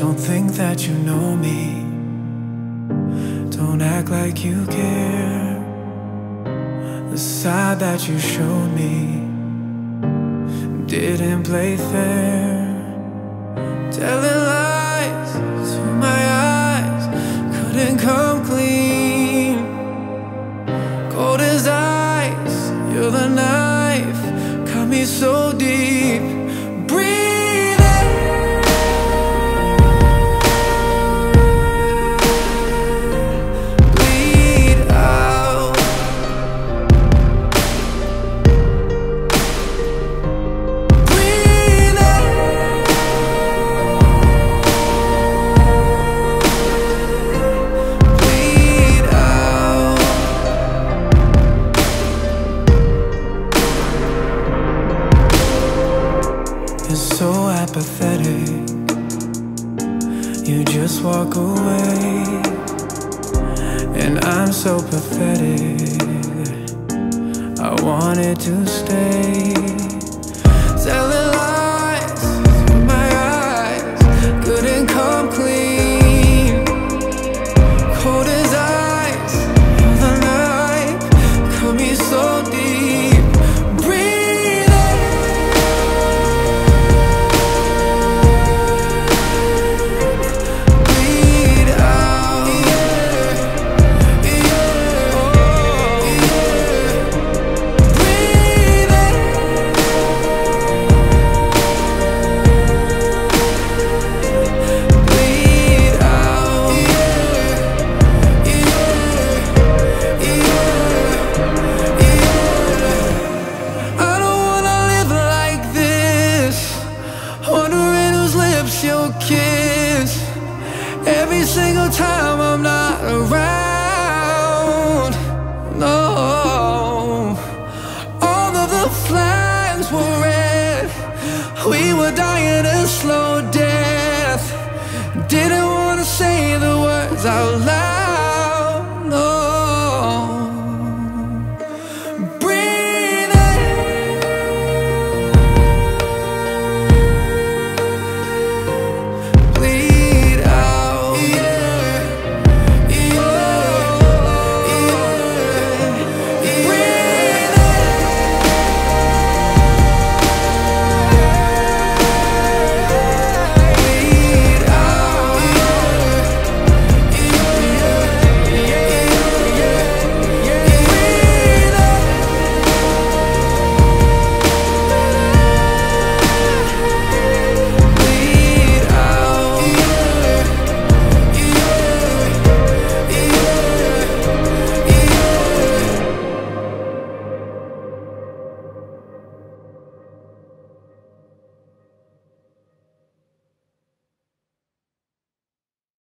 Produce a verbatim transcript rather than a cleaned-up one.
Don't think that you know me. Don't act like you care. The side that you showed me didn't play fair. Telling lies to my eyes, couldn't come clean. Cold as ice, you're the knife, cut me so deep. Breathe in, bleed out. Breathe in, bleed out. You're so apathetic, you just walk away. And I'm so pathetic, I wanted to stay. Telling lies to my eyes, couldn't come clean. Cold as ice, you're the night, cut me so deep. Breathe in, bleed out. Yeah, yeah, oh, yeah. Breathe in, bleed out. Yeah, yeah, yeah, yeah. I don't wanna live like this, wondering whose lips you'll kiss every single time I'm not around. No, all of the flags were red, we were dying a slow death. Didn't wanna say the words out loud.